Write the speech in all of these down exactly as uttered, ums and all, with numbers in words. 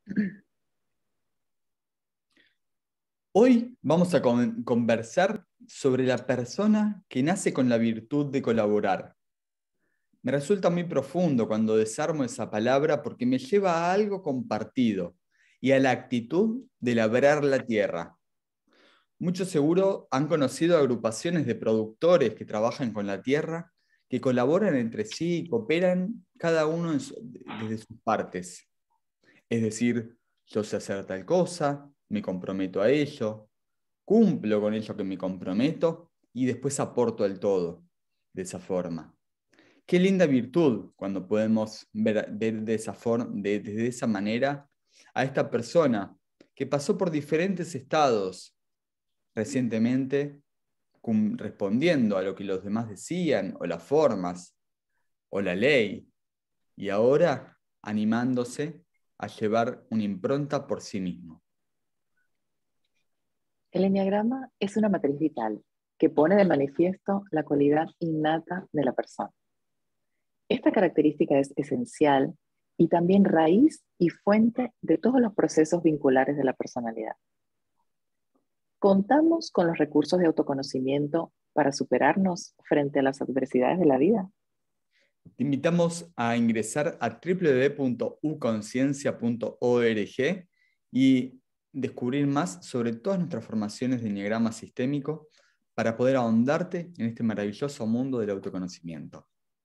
Hoy vamos a con- conversar sobre la persona que nace con la virtud de colaborar. Me resulta muy profundo cuando desarmo esa palabra porque me lleva a algo compartido y a la actitud de labrar la tierra. Muchos seguro han conocido agrupaciones de productores que trabajan con la tierra, que colaboran entre sí y cooperan cada uno en su- desde sus partes. Es decir, yo sé hacer tal cosa, me comprometo a ello, cumplo con ello que me comprometo y después aporto al todo de esa forma. Qué linda virtud cuando podemos ver, ver de esa forma, de, de esa manera a esta persona que pasó por diferentes estados recientemente, cum- respondiendo a lo que los demás decían, o las formas, o la ley, y ahora animándose a llevar una impronta por sí mismo. El eneagrama es una matriz vital que pone de manifiesto la cualidad innata de la persona. Esta característica es esencial y también raíz y fuente de todos los procesos vinculares de la personalidad. ¿Contamos con los recursos de autoconocimiento para superarnos frente a las adversidades de la vida? Te invitamos a ingresar a w w w punto u conciencia punto org y descubrir más sobre todas nuestras formaciones de enneagrama sistémico para poder ahondarte en este maravilloso mundo del autoconocimiento.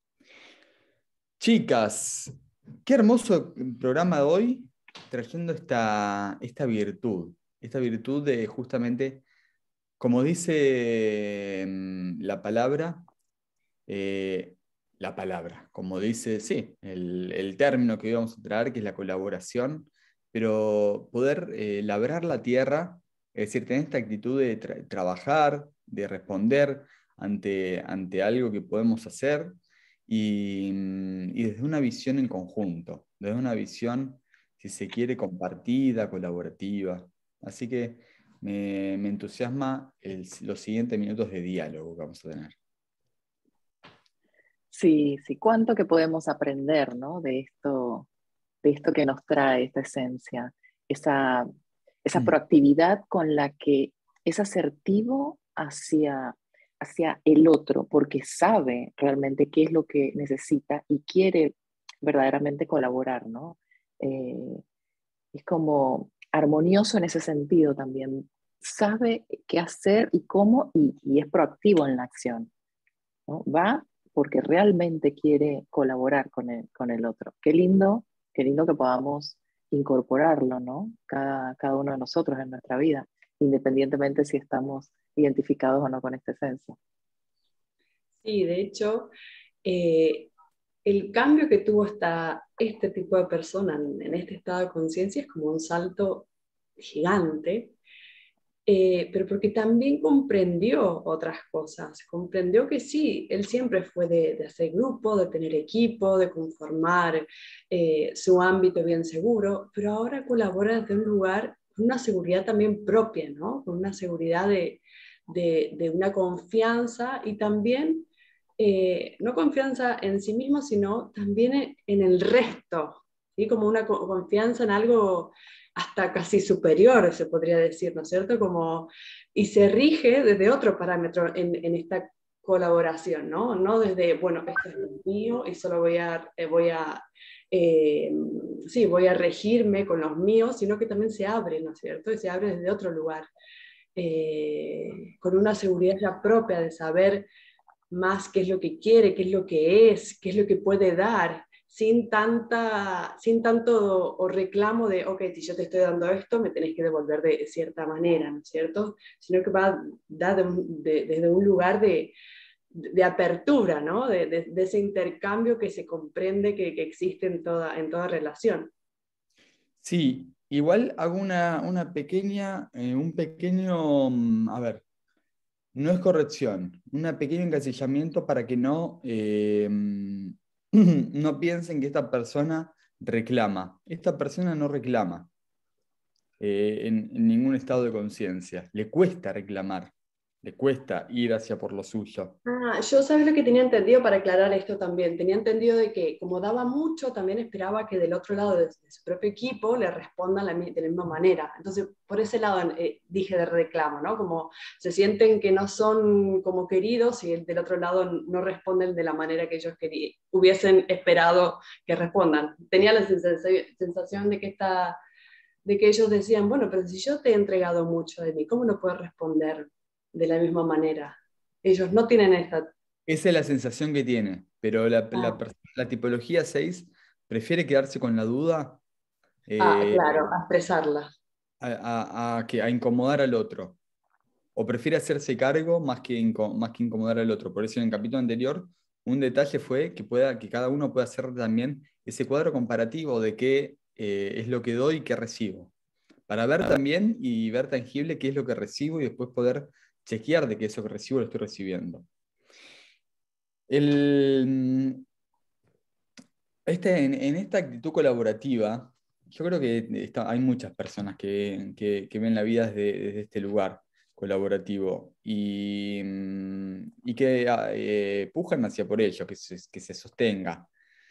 Chicas, qué hermoso programa de hoy trayendo esta, esta virtud, esta virtud de justamente, como dice mm, la palabra, eh, la palabra, como dice, sí, el, el término que hoy vamos a traer, que es la colaboración, pero poder eh, labrar la tierra, es decir, tener esta actitud de tra- trabajar, de responder ante, ante algo que podemos hacer y, y desde una visión en conjunto, desde una visión, si se quiere, compartida, colaborativa. Así que me, me entusiasma el- los siguientes minutos de diálogo que vamos a tener. Sí, sí, cuánto que podemos aprender, ¿no? De esto, de esto que nos trae esta esencia, esa, esa proactividad con la que es asertivo hacia, hacia el otro, porque sabe realmente qué es lo que necesita y quiere verdaderamente colaborar, ¿no? Eh, es como armonioso en ese sentido también. Sabe qué hacer y cómo y, y es proactivo en la acción, ¿no? Va porque realmente quiere colaborar con el, con el otro. Qué lindo, qué lindo que podamos incorporarlo, ¿no? Cada, cada uno de nosotros en nuestra vida, independientemente si estamos identificados o no con esta esencia. Sí, de hecho, eh, el cambio que tuvo esta, este tipo de persona en, en este estado de conciencia es como un salto gigante, eh, pero porque también comprendió otras cosas, comprendió que sí, él siempre fue de, de hacer grupo, de tener equipo, de conformar eh, su ámbito bien seguro, pero ahora colabora desde un lugar con una seguridad también propia, ¿no? Con una seguridad de, de, de una confianza y también eh, no confianza en sí mismo, sino también en, en el resto, ¿sí? Como una co- confianza en algo hasta casi superior, se podría decir, ¿no es cierto? Como, y se rige desde otro parámetro en, en esta colaboración, ¿no? No desde, bueno, esto es lo mío y solo voy a, eh, voy a eh, sí, voy a regirme con los míos, sino que también se abre, ¿no es cierto? Y se abre desde otro lugar, eh, con una seguridad ya propia de saber más qué es lo que quiere, qué es lo que es, qué es lo que puede dar, sin, tanta, sin tanto o reclamo de, ok, si yo te estoy dando esto, me tenés que devolver de cierta manera, ¿no es cierto? Sino que va da de, de, desde un lugar de, de apertura, ¿no? De, de, de, ese intercambio que se comprende que, que existe en toda, en toda relación. Sí, igual hago una, una pequeña, eh, un pequeño, mm, a ver, no es corrección, un pequeño encasillamiento para que no, eh, no piensen que esta persona reclama. Esta persona no reclama eh, en, en ningún estado de conciencia, le cuesta reclamar. le cuesta ir hacia por lo suyo. Ah, yo sabes lo que tenía entendido para aclarar esto también. Tenía entendido de que como daba mucho, también esperaba que del otro lado de, de su propio equipo le respondan la, de la misma manera. Entonces, por ese lado eh, dije de reclamo, ¿no? Como se sienten que no son como queridos y el del otro lado no responden de la manera que ellos querían, hubiesen esperado que respondan. Tenía la sensación, sensación de que esta, de que ellos decían, bueno, pero si yo te he entregado mucho de mí, ¿cómo no puedes responder de la misma manera? Ellos no tienen esta... Esa es la sensación que tiene, pero la, la, Ah, la tipología seis prefiere quedarse con la duda ah, eh, claro, a expresarla. a, a- a que, a incomodar al otro. O prefiere hacerse cargo más que, inco- más que incomodar al otro. Por eso en el capítulo anterior, un detalle fue que, pueda, que cada uno pueda hacer también ese cuadro comparativo de qué eh, es lo que doy y qué recibo. Para ver también y ver tangible qué es lo que recibo y después poder chequear de que eso que recibo lo estoy recibiendo. El, este, en, en esta actitud colaborativa, yo creo que está- hay muchas personas que, que- que ven la vida desde, desde este lugar colaborativo y, mm, y que ah, eh, pujan hacia por ello, que se, que se sostenga.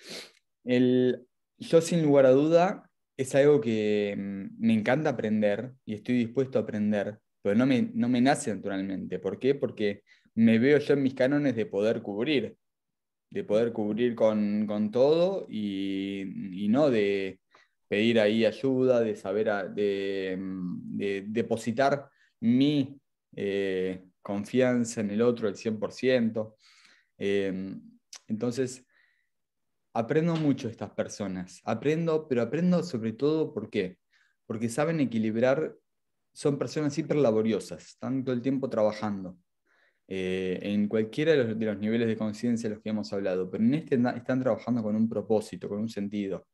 El, yo sin lugar a duda es algo que mm, me encanta aprender y estoy dispuesto a aprender, pero no me, no me nace naturalmente. ¿Por qué? Porque me veo yo en mis cánones de poder cubrir de poder cubrir con, con todo y, y no de pedir ahí ayuda, de saber, a- de, mm, de depositar mi eh, confianza en el otro al cien por ciento. Eh, entonces, aprendo mucho de estas personas. Aprendo, pero aprendo sobre todo, ¿por qué? Porque saben equilibrar, son personas hiper laboriosas, están todo el tiempo trabajando eh, en cualquiera de los, de los niveles de conciencia de los que hemos hablado, pero en este na- están trabajando con un propósito, con un sentido.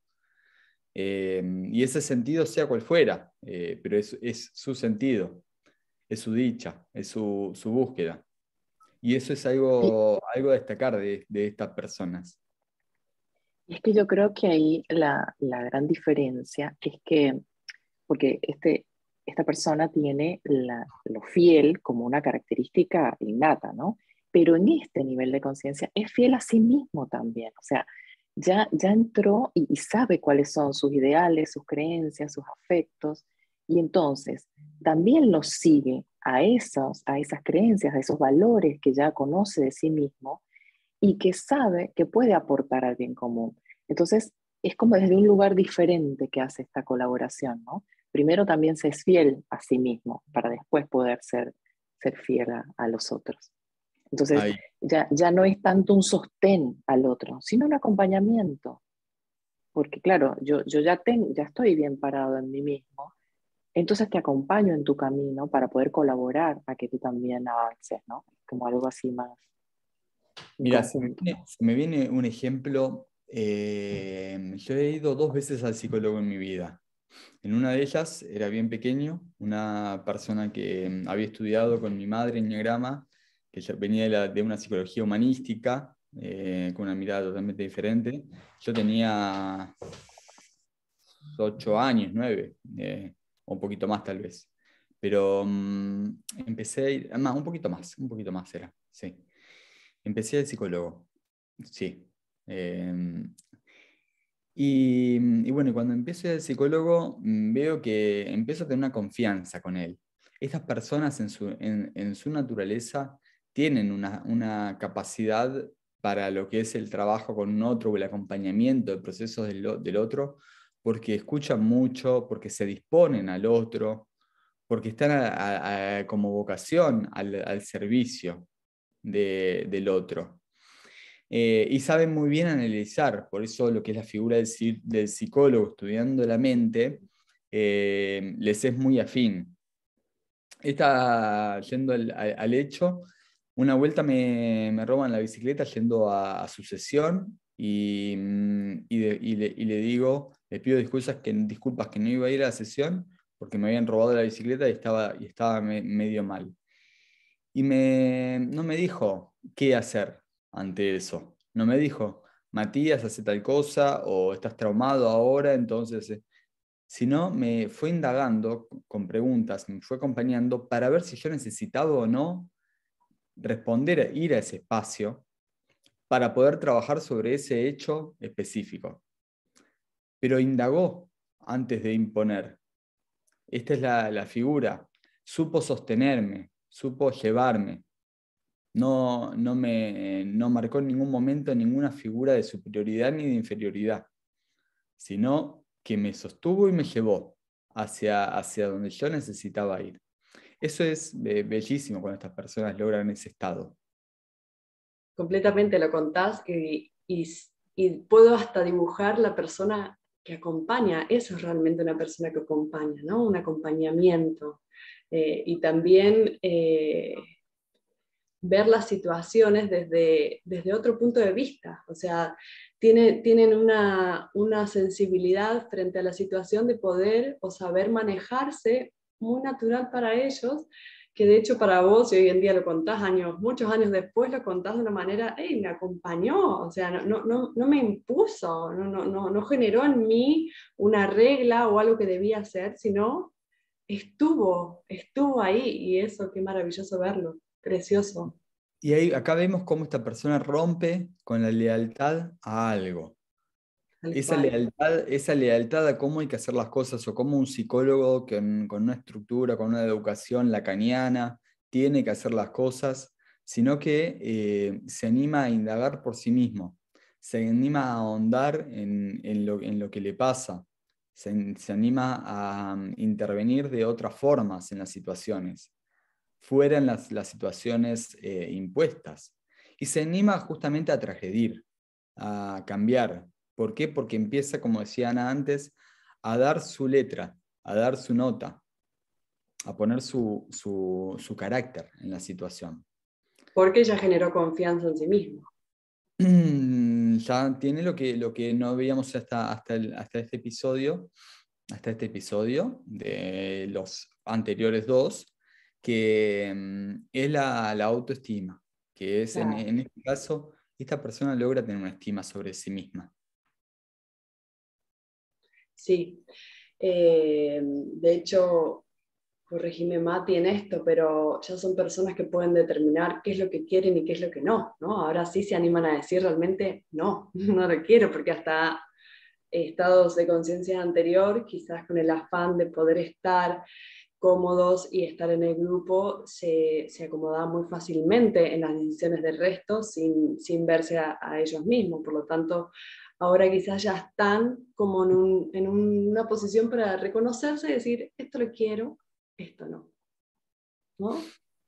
Eh, y ese sentido sea cual fuera, eh, pero es, es su sentido, es su dicha, es su, su búsqueda. Y eso es Y, algo, algo a destacar de, de estas personas. y es que yo creo que ahí la, la gran diferencia es que, porque este, esta persona tiene la, lo fiel como una característica innata, ¿no? Pero en este nivel de conciencia es fiel a sí mismo también, o sea, ya, ya entró y, y sabe cuáles son sus ideales, sus creencias, sus afectos, y entonces también los sigue a, esos, a esas creencias, a esos valores que ya conoce de sí mismo y que sabe que puede aportar al bien común. Entonces, es como desde un lugar diferente que hace esta colaboración, ¿no? Primero también se es fiel a sí mismo para después poder ser, ser fiel a, a los otros. Entonces, Ahí. ya, ya no es tanto un sostén al otro, sino un acompañamiento. Porque claro, yo, yo ya, ten, ya estoy bien parado en mí mismo, entonces te acompaño en tu camino para poder colaborar a que tú también avances, ¿no? Como algo así más en Mira, se me conjunto. viene, se me viene un ejemplo. Eh, yo he ido dos veces al psicólogo en mi vida. En una de ellas era bien pequeño, una persona que mm, había estudiado con mi madre enneagrama, que ya venía de, la- de una psicología humanística, eh, con una mirada totalmente diferente. Yo tenía ocho años, nueve, eh, o un poquito más tal vez. Pero mm, empecé a ir, más, un poquito más, un poquito más era, sí. Empecé al psicólogo, sí. Eh, y, y bueno, cuando empiezo el psicólogo, mm, veo que empiezo a tener una confianza con él. Estas personas en su, en, en su naturaleza tienen una, una capacidad para lo que es el trabajo con un otro o el acompañamiento de procesos del, o- del otro, porque escuchan mucho, porque se disponen al otro, porque están a- a- a- como vocación al, al servicio de- del otro. Eh, y saben muy bien analizar, por eso lo que es la figura del, psi- del psicólogo estudiando la mente, eh, les es muy afín. Está yendo al, al- al hecho, una vuelta me, me roban la bicicleta yendo a, a su sesión y, mm, y, de- y le, y le digo, le pido disculpas que, disculpas que no iba a ir a la sesión porque me habían robado la bicicleta y estaba, y estaba me- medio mal. Y me, no me dijo qué hacer ante eso. No me dijo, Matías, hace tal cosa o estás traumado ahora, entonces, eh, sino me fue indagando con preguntas, me fue acompañando para ver si yo necesitaba o no responder, ir a ese espacio para poder trabajar sobre ese hecho específico. Pero indagó antes de imponer. Esta es la, la figura. Supo sostenerme, supo llevarme. No, no, me, no marcó en ningún momento ninguna figura de superioridad ni de inferioridad, sino que me sostuvo y me llevó hacia, hacia donde yo necesitaba ir. Eso es eh, bellísimo cuando estas personas logran ese estado. Completamente lo contás y, y, y puedo hasta dibujar la persona que acompaña. Eso es realmente una persona que acompaña, ¿no? Un acompañamiento. Eh, y también eh, ver las situaciones desde, desde otro punto de vista. O sea, tiene, tienen una, una sensibilidad frente a la situación de poder o saber manejarse muy natural para ellos, que de hecho para vos, y hoy en día lo contás años, muchos años después, lo contás de una manera, hey, me acompañó, o sea, no, no, no me impuso, no, no, no, no generó en mí una regla o algo que debía hacer, sino estuvo, estuvo ahí, y eso, qué maravilloso verlo, precioso. Y ahí, acá vemos cómo esta persona rompe con la lealtad a algo. Esa lealtad, esa lealtad a cómo hay que hacer las cosas, o cómo un psicólogo con, con una estructura, con una educación lacaniana, tiene que hacer las cosas, sino que eh, se anima a indagar por sí mismo, se anima a ahondar en, en, lo, en lo que le pasa, se, se anima a um, intervenir de otras formas en las situaciones, fuera en las, las situaciones eh, impuestas, y se anima justamente a transgredir, a cambiar. ¿Por qué? Porque empieza, como decía Ana antes, a dar su letra, a dar su nota, a poner su, su, su carácter en la situación. Porque ella generó confianza en sí mismo. Ya tiene lo que, lo que no veíamos hasta, hasta, el, hasta este episodio, hasta este episodio de los anteriores dos, que um, es la, la autoestima, que es claro. en, en este caso, esta persona logra tener una estima sobre sí misma. Sí, eh, de hecho, corregime Mati en esto, pero ya son personas que pueden determinar qué es lo que quieren y qué es lo que no, ¿no? Ahora sí se animan a decir realmente, no, no lo quiero, porque hasta estados de conciencia anterior, quizás con el afán de poder estar cómodos y estar en el grupo, se, se acomodaban muy fácilmente en las decisiones del resto sin, sin verse a, a ellos mismos. Por lo tanto, ahora quizás ya están como en, un, en una posición para reconocerse y decir, esto lo quiero, esto no. ¿No?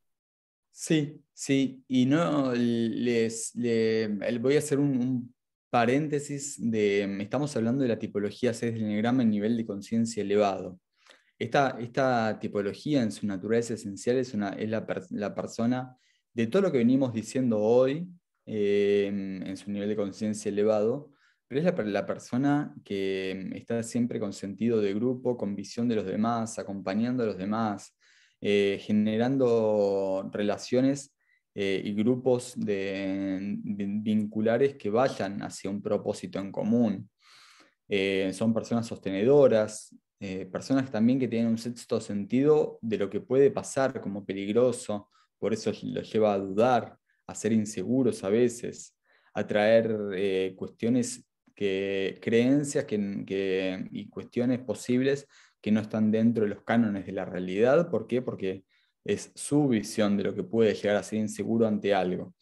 Sí, sí, y no les, les voy a hacer un, un paréntesis de, estamos hablando de la tipología seis del Enneagrama en nivel de conciencia elevado. Esta, esta tipología en su naturaleza esencial es, una, es la, per, la persona de todo lo que venimos diciendo hoy eh, en su nivel de conciencia elevado, pero es la, la persona que está siempre con sentido de grupo, con visión de los demás, acompañando a los demás, eh, generando relaciones eh, y grupos de, de, vinculares que vayan hacia un propósito en común. Eh, son personas sostenedoras, eh, personas también que tienen un sexto sentido de lo que puede pasar como peligroso, por eso los lleva a dudar, a ser inseguros a veces, a traer eh, cuestiones, que, creencias que, que, y cuestiones posibles que no están dentro de los cánones de la realidad. ¿Por qué? Porque es su visión de lo que puede llegar a ser inseguro ante algo.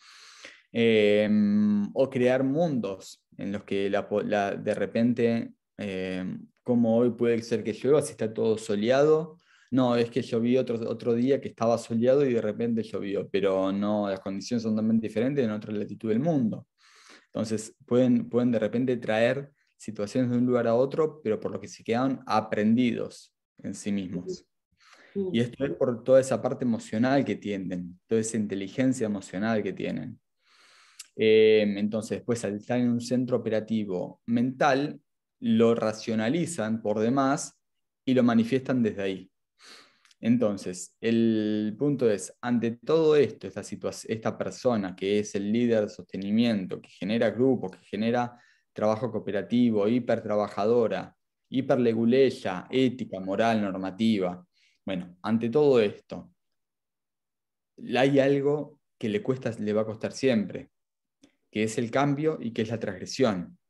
Eh, o crear mundos en los que la, la, de repente, eh, como hoy puede ser que llueva si está todo soleado. No, es que llovió otro, otro día que estaba soleado y de repente llovió, pero no, las condiciones son totalmente diferentes en otra latitud del mundo. Entonces pueden, pueden de repente traer situaciones de un lugar a otro, pero por lo que se quedan aprendidos en sí mismos. Y esto es por toda esa parte emocional que tienen, toda esa inteligencia emocional que tienen. Eh, entonces, después, al estar en un centro operativo mental, lo racionalizan por demás y lo manifiestan desde ahí. Entonces, el punto es, ante todo esto, esta, esta persona que es el líder de sostenimiento, que genera grupos, que genera trabajo cooperativo, hipertrabajadora, hiperleguleya, ética, moral, normativa. Bueno, ante todo esto, hay algo que le, cuesta, le va a costar siempre, que es el cambio y que es la transgresión.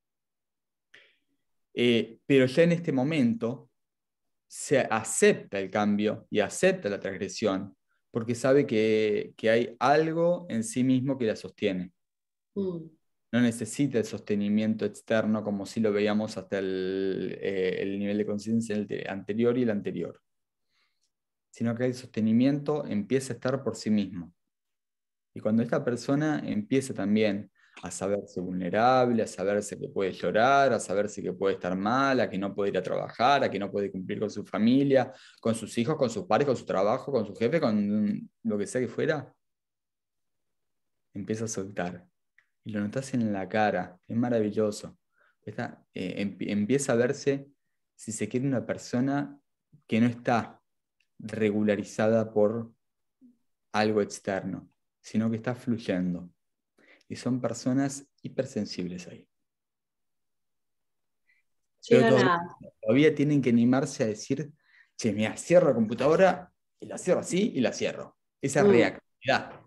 Eh, pero ya en este momento se acepta el cambio y acepta la transgresión, porque sabe que, que hay algo en sí mismo que la sostiene. Mm. No necesita el sostenimiento externo como si lo veíamos hasta el, eh, el nivel de conciencia anterior y el anterior, sino que el sostenimiento empieza a estar por sí mismo. Y cuando esta persona empieza también a saberse vulnerable, a saberse que puede llorar, a saberse que puede estar mal, a que no puede ir a trabajar, a que no puede cumplir con su familia, con sus hijos, con sus padres, con su trabajo, con su jefe, con lo que sea que fuera, empieza a soltar. Y lo notas en la cara, es maravilloso. Esta, eh, em, empieza a verse, si se quiere, una persona que no está regularizada por algo externo, sino que está fluyendo. Y son personas hipersensibles ahí. Pero Llegan todavía, a... todavía tienen que animarse a decir, che, mira, cierro la computadora y la cierro así y la cierro. Esa Mm. reactividad.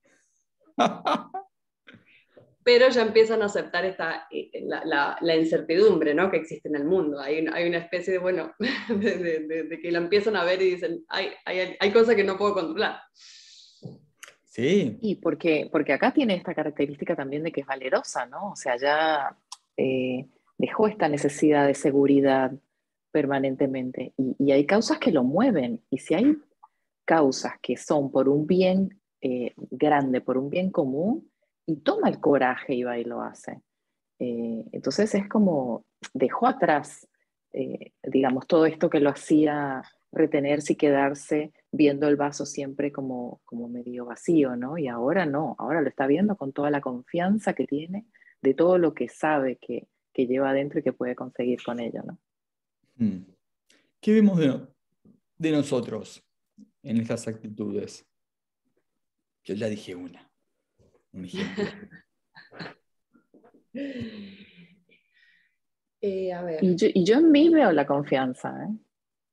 Pero ya empiezan a aceptar esta, eh, la, la, la incertidumbre, ¿no?, que existe en el mundo. Hay, hay una especie de, bueno, de, de, de, de que la empiezan a ver y dicen, hay, hay, hay cosas que no puedo controlar. Sí. Y porque, porque acá tiene esta característica también de que es valerosa, ¿no? O sea, ya eh, dejó esta necesidad de seguridad permanentemente. Y, y hay causas que lo mueven. Y si hay causas que son por un bien eh, grande, por un bien común, y toma el coraje y va y lo hace. Eh, entonces es como dejó atrás, eh, digamos, todo esto que lo hacía retenerse y quedarse viendo el vaso siempre como, como medio vacío, ¿no? Y ahora no, ahora lo está viendo con toda la confianza que tiene de todo lo que sabe que, que lleva adentro y que puede conseguir con ello, ¿no? Hmm. ¿Qué vemos de, de nosotros en estas actitudes? Yo ya dije una, un ejemplo. Eh, a ver. Y yo, y yo en mí veo la confianza, ¿eh?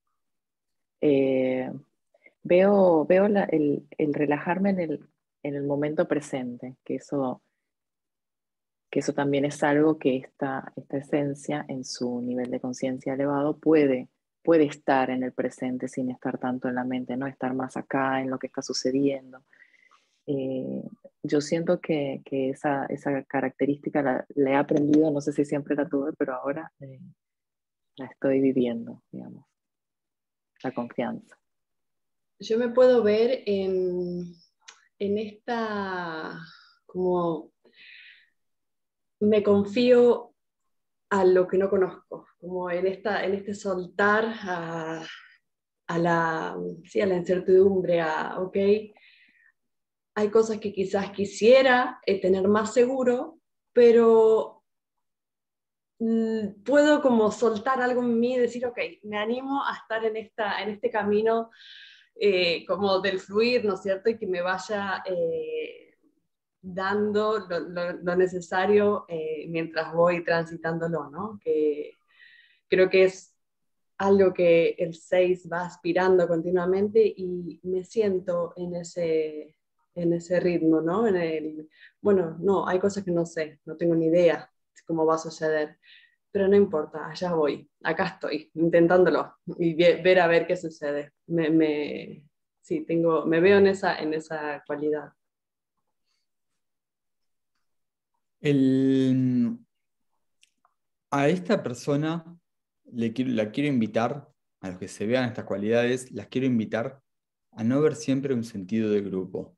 Eh, veo veo la, el, el relajarme en el, en el momento presente, que eso, que eso también es algo que esta, esta esencia en su nivel de conciencia elevado puede, puede estar en el presente sin estar tanto en la mente, no estar más acá en lo que está sucediendo. Eh, yo siento que, que esa, esa característica la, la he aprendido, no sé si siempre la tuve, pero ahora eh, la estoy viviendo, digamos, la confianza. Yo me puedo ver en, en esta, como me confío a lo que no conozco, como en, esta, en este soltar a, a, la, sí, a la incertidumbre, a, ok, hay cosas que quizás quisiera eh, tener más seguro, pero mm, puedo como soltar algo en mí y decir, ok, me animo a estar en, esta, en este camino eh, como del fluir, ¿no es cierto? Y que me vaya eh, dando lo, lo, lo necesario eh, mientras voy transitándolo, ¿no? Que creo que es algo que el seis va aspirando continuamente y me siento en ese, en ese ritmo, ¿no? En el, bueno, no, hay cosas que no sé, no tengo ni idea cómo va a suceder, pero no importa, allá voy, acá estoy, intentándolo y ver a ver qué sucede. Me, me, sí, tengo, me veo en esa, en esa cualidad. El, a esta persona le quiero, la quiero invitar, a los que se vean estas cualidades, las quiero invitar a no ver siempre un sentido de grupo.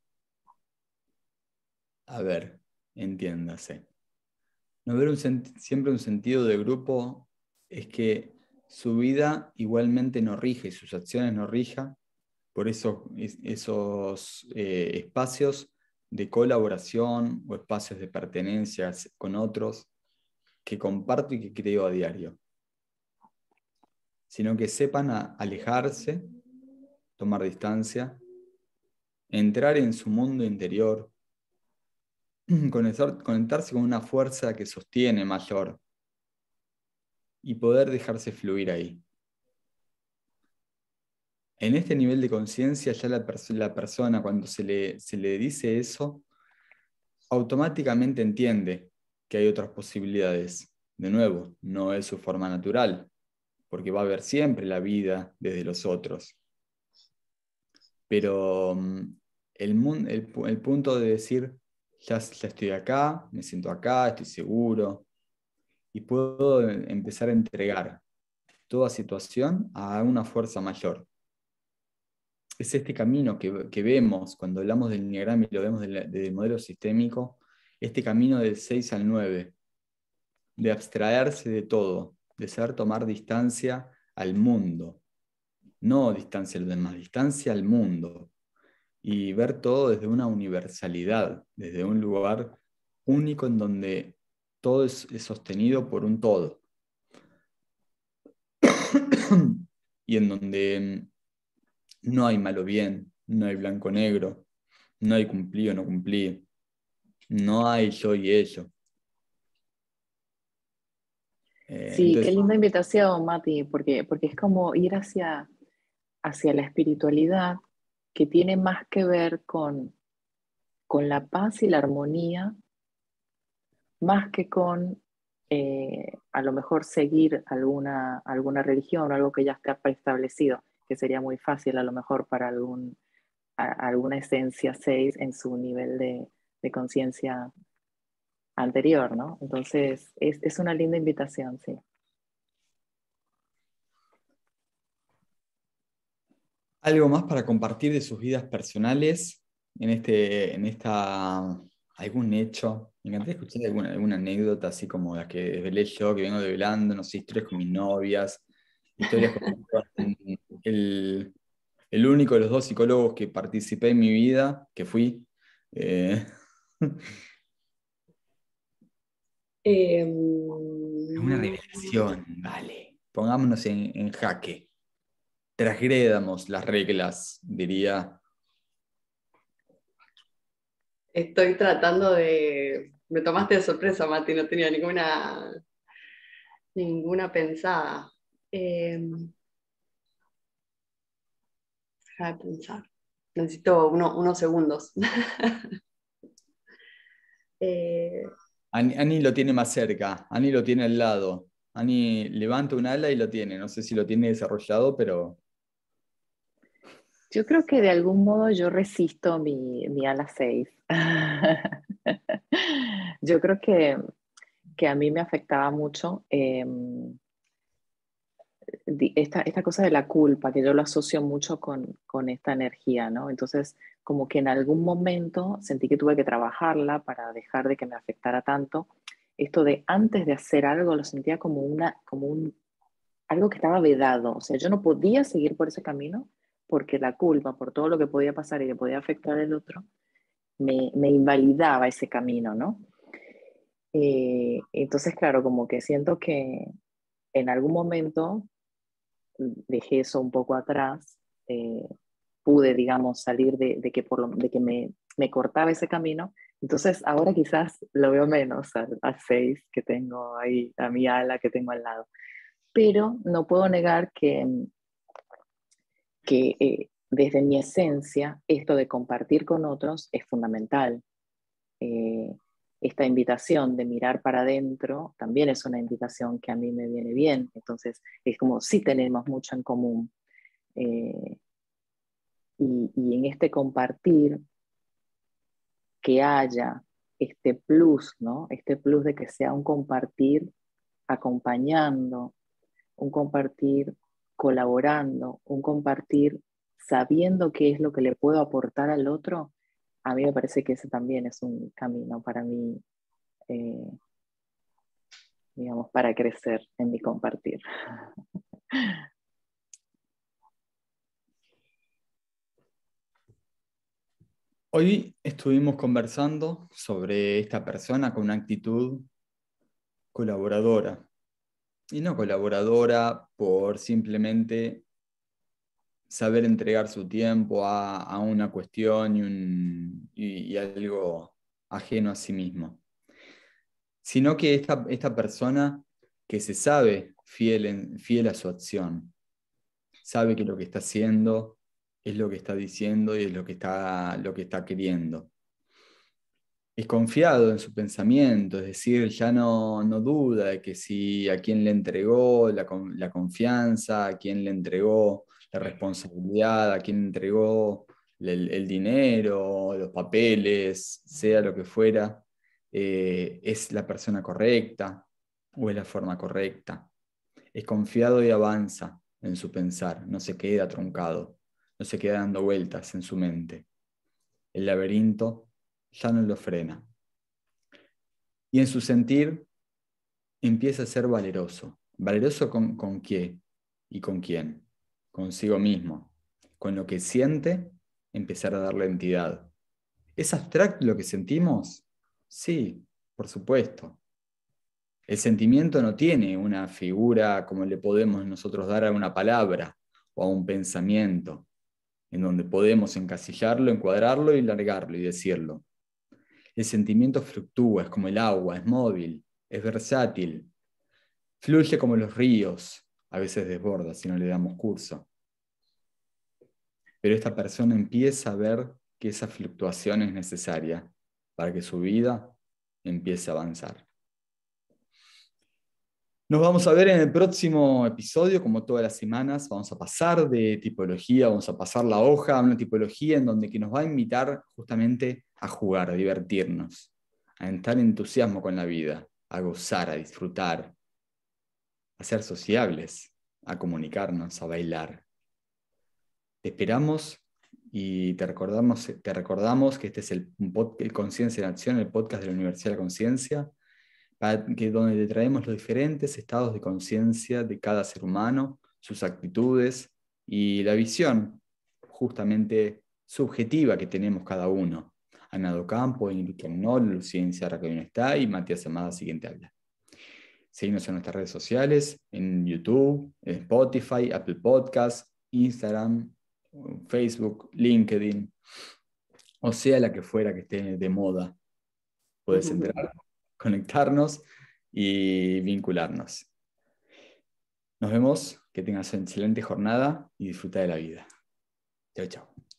A ver, entiéndase. No ver un siempre un sentido de grupo es que su vida igualmente no rige y sus acciones no rijan por eso, es, esos eh, espacios de colaboración o espacios de pertenencia con otros que comparto y que creo a diario, sino que sepan a alejarse, tomar distancia, entrar en su mundo interior, conectar, conectarse con una fuerza que sostiene mayor y poder dejarse fluir ahí. en este nivel de conciencia ya la, perso- la persona cuando se le, se le dice eso, automáticamente entiende que hay otras posibilidades. De nuevo, no es su forma natural, porque va a ver siempre la vida desde los otros. Pero mm, el, mun- el pu- el punto de decir, ya, ya estoy acá, me siento acá, estoy seguro, y puedo empezar a entregar toda situación a una fuerza mayor. Es este camino que, que vemos cuando hablamos del enneagrama y lo vemos del, del modelo sistémico, este camino del seis al nueve, de abstraerse de todo, de saber tomar distancia al mundo, no distancia a los demás, distancia al mundo, y ver todo desde una universalidad, desde un lugar único en donde todo es, es sostenido por un todo, y en donde no hay malo bien, no hay blanco negro, no hay cumplí o no cumplí, no hay yo y ello. Eh, Sí, qué entonces, linda invitación, Mati, porque, porque es como ir hacia, hacia la espiritualidad que tiene más que ver con, con la paz y la armonía, más que con eh, a lo mejor seguir alguna, alguna religión o algo que ya está preestablecido, que sería muy fácil a lo mejor para algún, a- alguna esencia seis en su nivel de, de conciencia anterior, ¿no? Entonces, es, es una linda invitación, sí. algo más para compartir de sus vidas personales en, este, en esta, algún hecho. Me encantaría escuchar alguna, alguna anécdota, así como las que desvelé yo, que vengo develando, no sé, historias con mis novias, historias con el, el único de los dos psicólogos que participé en mi vida, que fui. eh, Eh, una revelación, vale. Pongámonos en, en jaque. Transgredamos las reglas, diría. Estoy tratando de... Me tomaste de sorpresa, Mati, no tenía ninguna, ninguna pensada. Eh, Deja de pensar. Necesito uno- unos segundos. Eh, Ani, Ani lo tiene más cerca, Ani lo tiene al lado. Ani levanta un ala y lo tiene. No sé si lo tiene desarrollado, pero Yo creo que de algún modo yo resisto mi, mi ala seis. Yo creo que, que a mí me afectaba mucho eh, esta, esta cosa de la culpa, que yo lo asocio mucho con, con esta energía, ¿no? Entonces, como que en algún momento sentí que tuve que trabajarla para dejar de que me afectara tanto. Esto de antes de hacer algo lo sentía como, una, como un, algo que estaba vedado. O sea, yo no podía seguir por ese camino porque la culpa por todo lo que podía pasar y que podía afectar al otro me, me invalidaba ese camino, ¿no? Eh, entonces, claro, como que siento que en algún momento dejé eso un poco atrás, eh, pude, digamos, salir de, de que, por lo, de que me, me, cortaba ese camino. Entonces, ahora quizás lo veo menos a, a seis que tengo ahí, a mi ala que tengo al lado. Pero no puedo negar que, que eh, desde mi esencia, esto de compartir con otros es fundamental. Eh, esta invitación de mirar para adentro también es una invitación que a mí me viene bien. Entonces, es como si tenemos mucho en común. Eh, y, y en este compartir, que haya este plus, ¿no? Este plus de que sea un compartir acompañando, un compartir colaborando, un compartir sabiendo qué es lo que le puedo aportar al otro, a mí me parece que ese también es un camino para mí, eh, digamos, para crecer en mi compartir. hoy estuvimos conversando sobre esta persona con una actitud colaboradora. Y no colaboradora por simplemente saber entregar su tiempo a, a una cuestión y, un, y, y algo ajeno a sí mismo, sino que esta, esta persona que se sabe fiel, en, fiel a su acción, sabe que lo que está haciendo es lo que está diciendo y es lo que está, lo que está queriendo. Es confiado en su pensamiento, es decir, ya no, no duda de que si a quién le entregó la, la confianza, a quién le entregó la responsabilidad, a quién le entregó el, el dinero, los papeles, sea lo que fuera, eh, es la persona correcta o es la forma correcta. Es confiado y avanza en su pensar, no se queda truncado, no se queda dando vueltas en su mente. El laberinto ya no lo frena. Y en su sentir empieza a ser valeroso. ¿Valeroso con, con qué y con quién? Consigo mismo. Con lo que siente, empezar a darle entidad. ¿Es abstracto lo que sentimos? Sí, por supuesto. El sentimiento no tiene una figura como le podemos nosotros dar a una palabra o a un pensamiento, en donde podemos encasillarlo, encuadrarlo y largarlo y decirlo. El sentimiento fluctúa, es como el agua, es móvil, es versátil, fluye como los ríos, a veces desborda si no le damos curso. Pero esta persona empieza a ver que esa fluctuación es necesaria para que su vida empiece a avanzar. Nos vamos a ver en el próximo episodio, como todas las semanas. Vamos a pasar de tipología, vamos a pasar la hoja a una tipología en donde que nos va a invitar justamente a jugar, a divertirnos, a entrar en entusiasmo con la vida, a gozar, a disfrutar, a ser sociables, a comunicarnos, a bailar. Te esperamos y te recordamos, te recordamos que este es el, el Conciencia en Acción, el podcast de la Universidad de la Conciencia, que donde te traemos los diferentes estados de conciencia de cada ser humano, sus actitudes y la visión justamente subjetiva que tenemos cada uno. Ana Docampo, Ingrid Knoll, Lucía Inciarra, que hoy no está, y Matías Amada, siguiente habla. Síguenos en nuestras redes sociales, en YouTube, en Spotify, Apple Podcasts, Instagram, Facebook, LinkedIn, o sea la que fuera que esté de moda. Puedes entrar, conectarnos y vincularnos. Nos vemos, que tengas una excelente jornada y disfruta de la vida. Chao, chao.